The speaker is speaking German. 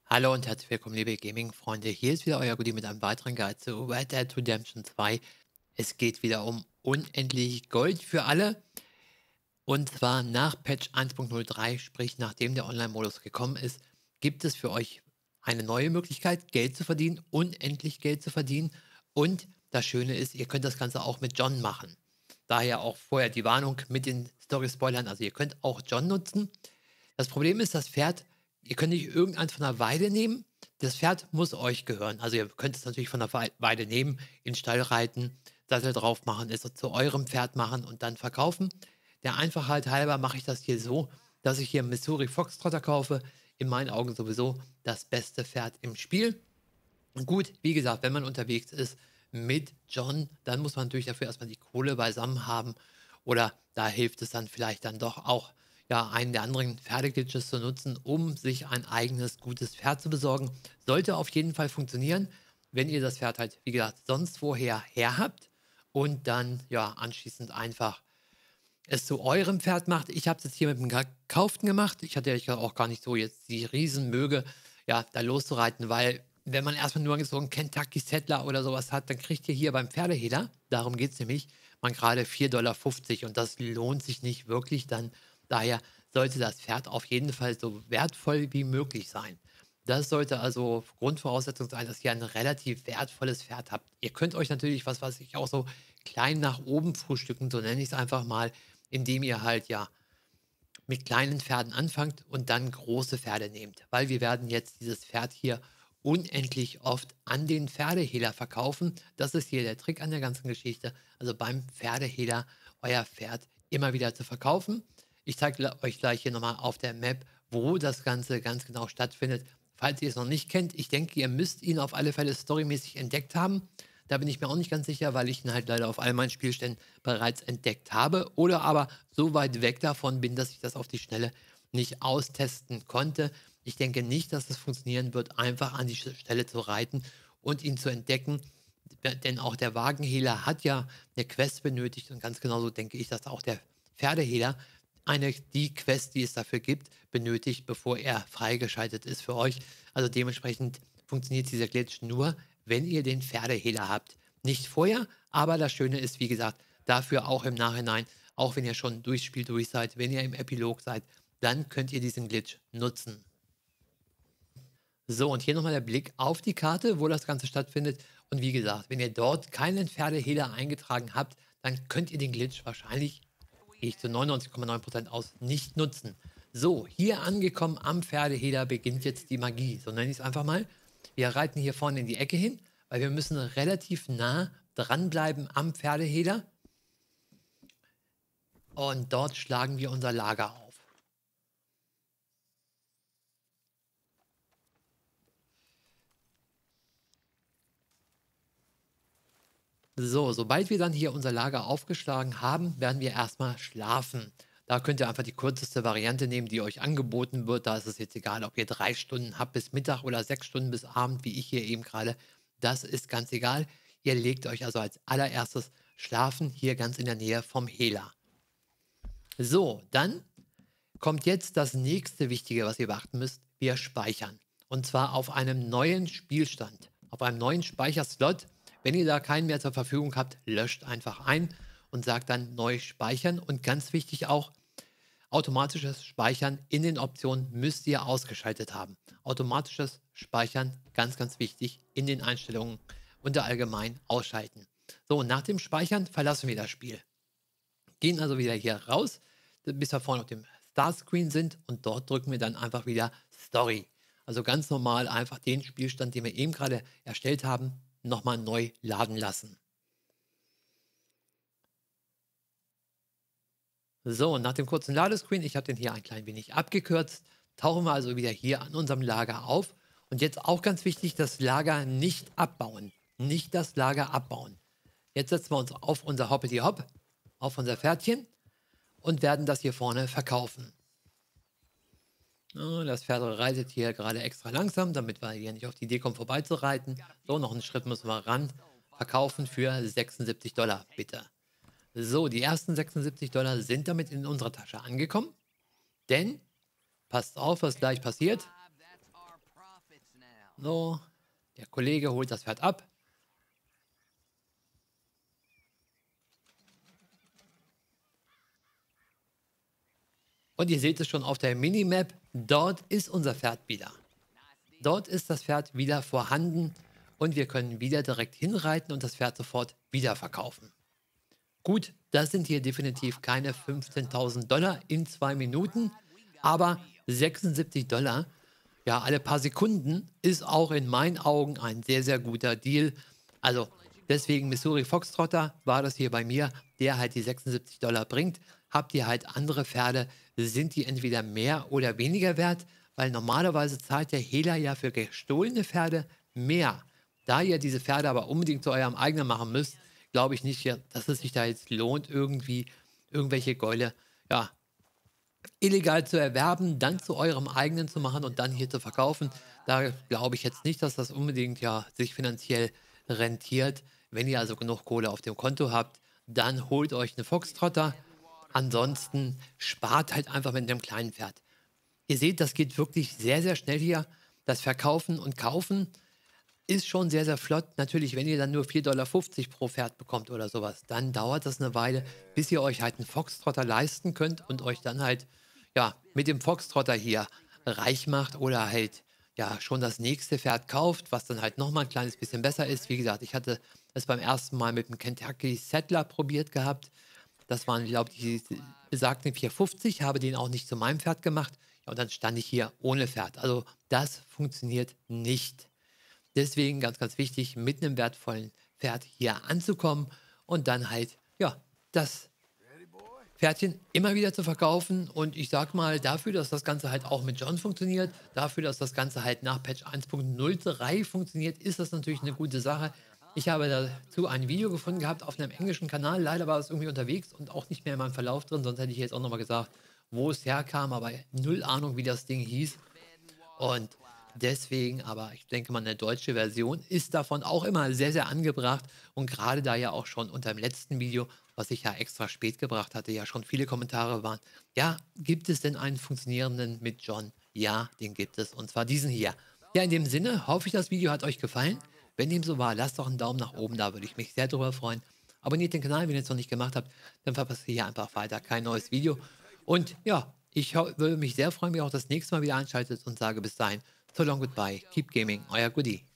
Hallo und herzlich willkommen, liebe Gaming-Freunde. Hier ist wieder euer Goodie mit einem weiteren Guide zu Red Dead Redemption 2. Es geht wieder um unendlich Gold für alle. Und zwar nach Patch 1.03, sprich nachdem der Online-Modus gekommen ist, gibt es für euch eine neue Möglichkeit, Geld zu verdienen, unendlich Geld zu verdienen. Und das Schöne ist, ihr könnt das Ganze auch mit John machen. Daher auch vorher die Warnung mit den Story-Spoilern. Also ihr könnt auch John nutzen. Das Problem ist, das Pferd, ihr könnt nicht irgendeins von der Weide nehmen. Das Pferd muss euch gehören. Also ihr könnt es natürlich von der Weide nehmen, in den Stall reiten, Sattel drauf machen, es zu eurem Pferd machen und dann verkaufen. Der Einfachheit halber mache ich das hier so, dass ich hier einen Missouri Foxtrotter kaufe. In meinen Augen sowieso das beste Pferd im Spiel. Und gut, wie gesagt, wenn man unterwegs ist mit John, dann muss man natürlich dafür erstmal die Kohle beisammen haben. Oder da hilft es dann vielleicht dann doch auch, ja, einen der anderen Pferdeglitches zu nutzen, um sich ein eigenes gutes Pferd zu besorgen. Sollte auf jeden Fall funktionieren, wenn ihr das Pferd halt, wie gesagt, sonst woher her habt und dann ja anschließend einfach es zu eurem Pferd macht. Ich habe es jetzt hier mit dem Gekauften gemacht. Ich hatte ja auch gar nicht so jetzt die Riesenmöge, ja, da loszureiten, weil wenn man erstmal nur so einen Kentucky Settler oder sowas hat, dann kriegt ihr hier beim Pferdehehler, darum geht es nämlich, man gerade 4,50 und das lohnt sich nicht wirklich dann. Daher sollte das Pferd auf jeden Fall so wertvoll wie möglich sein. Das sollte also Grundvoraussetzung sein, dass ihr ein relativ wertvolles Pferd habt. Ihr könnt euch natürlich, was weiß ich, auch so klein nach oben frühstücken, so nenne ich es einfach mal, indem ihr halt ja mit kleinen Pferden anfangt und dann große Pferde nehmt. Weil wir werden jetzt dieses Pferd hier unendlich oft an den Pferdehehler verkaufen. Das ist hier der Trick an der ganzen Geschichte. Also beim Pferdehehler euer Pferd immer wieder zu verkaufen. Ich zeige euch gleich hier nochmal auf der Map, wo das Ganze ganz genau stattfindet. Falls ihr es noch nicht kennt, ich denke, ihr müsst ihn auf alle Fälle storymäßig entdeckt haben. Da bin ich mir auch nicht ganz sicher, weil ich ihn halt leider auf all meinen Spielständen bereits entdeckt habe oder aber so weit weg davon bin, dass ich das auf die Schnelle nicht austesten konnte. Ich denke nicht, dass es funktionieren wird, einfach an die Stelle zu reiten und ihn zu entdecken. Denn auch der Wagenhehler hat ja eine Quest benötigt und ganz genauso denke ich, dass auch der Pferdehehler die Quest, die es dafür gibt, benötigt, bevor er freigeschaltet ist für euch. Also dementsprechend funktioniert dieser Glitch nur, wenn ihr den Pferdehehler habt. Nicht vorher, aber das Schöne ist, wie gesagt, dafür auch im Nachhinein, auch wenn ihr schon durchs Spiel durch seid, wenn ihr im Epilog seid, dann könnt ihr diesen Glitch nutzen. So, und hier nochmal der Blick auf die Karte, wo das Ganze stattfindet. Und wie gesagt, wenn ihr dort keinen Pferdehehler eingetragen habt, dann könnt ihr den Glitch wahrscheinlich, gehe ich zu 99,9% aus, nicht nutzen. So, hier angekommen am Pferdehehler beginnt jetzt die Magie. So nenne ich es einfach mal. Wir reiten hier vorne in die Ecke hin, weil wir müssen relativ nah dranbleiben am Pferdehehler. Und dort schlagen wir unser Lager auf. So, sobald wir dann hier unser Lager aufgeschlagen haben, werden wir erstmal schlafen. Da könnt ihr einfach die kürzeste Variante nehmen, die euch angeboten wird. Da ist es jetzt egal, ob ihr 3 Stunden habt bis Mittag oder 6 Stunden bis Abend, wie ich hier eben gerade. Das ist ganz egal. Ihr legt euch also als allererstes schlafen, hier ganz in der Nähe vom Hehler. So, dann kommt jetzt das nächste Wichtige, was ihr beachten müsst. Wir speichern. Und zwar auf einem neuen Spielstand, auf einem neuen Speicherslot. Wenn ihr da keinen mehr zur Verfügung habt, löscht einfach ein und sagt dann neu speichern. Und ganz wichtig auch, automatisches Speichern in den Optionen müsst ihr ausgeschaltet haben. Automatisches Speichern, ganz, ganz wichtig, in den Einstellungen unter allgemein ausschalten. So, und nach dem Speichern verlassen wir das Spiel. Gehen also wieder hier raus, bis wir vorne auf dem Startscreen sind und dort drücken wir dann einfach wieder Story. Also ganz normal einfach den Spielstand, den wir eben gerade erstellt haben, nochmal neu laden lassen. So, und nach dem kurzen Ladescreen, ich habe den hier ein klein wenig abgekürzt, tauchen wir also wieder hier an unserem Lager auf. Und jetzt auch ganz wichtig, das Lager nicht abbauen. Nicht das Lager abbauen. Jetzt setzen wir uns auf unser Hoppity Hopp, auf unser Pferdchen und werden das hier vorne verkaufen. Das Pferd reitet hier gerade extra langsam, damit wir hier nicht auf die Idee kommen, vorbeizureiten. So, noch einen Schritt müssen wir ran. Verkaufen für 76 Dollar, bitte. So, die ersten 76 Dollar sind damit in unserer Tasche angekommen. Denn, passt auf, was gleich passiert. So, der Kollege holt das Pferd ab. Und ihr seht es schon auf der Minimap, dort ist unser Pferd wieder. Dort ist das Pferd wieder vorhanden und wir können wieder direkt hinreiten und das Pferd sofort wieder verkaufen. Gut, das sind hier definitiv keine 15.000 Dollar in 2 Minuten, aber 76 Dollar, ja, alle paar Sekunden ist auch in meinen Augen ein sehr, sehr guter Deal. Also deswegen Missouri Foxtrotter war das hier bei mir, der halt die 76 Dollar bringt. Habt ihr halt andere Pferde, sind die entweder mehr oder weniger wert, weil normalerweise zahlt der Hehler ja für gestohlene Pferde mehr. Da ihr diese Pferde aber unbedingt zu eurem eigenen machen müsst, glaube ich nicht, ja, dass es sich da jetzt lohnt, irgendwie irgendwelche Gäule, ja, illegal zu erwerben, dann zu eurem eigenen zu machen und dann hier zu verkaufen. Da glaube ich jetzt nicht, dass das unbedingt ja sich finanziell rentiert. Wenn ihr also genug Kohle auf dem Konto habt, dann holt euch eine Foxtrotter. Ansonsten spart halt einfach mit einem kleinen Pferd. Ihr seht, das geht wirklich sehr, sehr schnell hier. Das Verkaufen und Kaufen ist schon sehr, sehr flott. Natürlich, wenn ihr dann nur 4,50 pro Pferd bekommt oder sowas, dann dauert das eine Weile, bis ihr euch halt einen Foxtrotter leisten könnt und euch dann halt, ja, mit dem Foxtrotter hier reich macht oder halt, ja, schon das nächste Pferd kauft, was dann halt nochmal ein kleines bisschen besser ist. Wie gesagt, ich hatte es beim ersten Mal mit dem Kentucky Settler probiert gehabt. Das waren, glaube ich, die besagten 4,50, habe den auch nicht zu meinem Pferd gemacht. Ja, und dann stand ich hier ohne Pferd. Also das funktioniert nicht. Deswegen ganz, ganz wichtig, mit einem wertvollen Pferd hier anzukommen und dann halt, ja, das Pferdchen immer wieder zu verkaufen. Und ich sag mal, dafür, dass das Ganze halt auch mit John funktioniert, dafür, dass das Ganze halt nach Patch 1.03 funktioniert, ist das natürlich eine gute Sache. Ich habe dazu ein Video gefunden gehabt auf einem englischen Kanal. Leider war es irgendwie unterwegs und auch nicht mehr in meinem Verlauf drin, sonst hätte ich jetzt auch nochmal gesagt, wo es herkam, aber null Ahnung, wie das Ding hieß. Und deswegen, aber ich denke mal, eine deutsche Version ist davon auch immer sehr, sehr angebracht. Und gerade da ja auch schon unter dem letzten Video, was ich ja extra spät gebracht hatte, ja schon viele Kommentare waren. Ja, gibt es denn einen funktionierenden mit John? Ja, den gibt es. Und zwar diesen hier. Ja, in dem Sinne hoffe ich, das Video hat euch gefallen. Wenn dem so war, lasst doch einen Daumen nach oben da, würde ich mich sehr darüber freuen. Abonniert den Kanal, wenn ihr es noch nicht gemacht habt, dann verpasst ihr hier einfach weiter kein neues Video. Und ja, ich würde mich sehr freuen, wenn ihr auch das nächste Mal wieder einschaltet und sage bis dahin, so long goodbye, keep gaming, euer Goodie.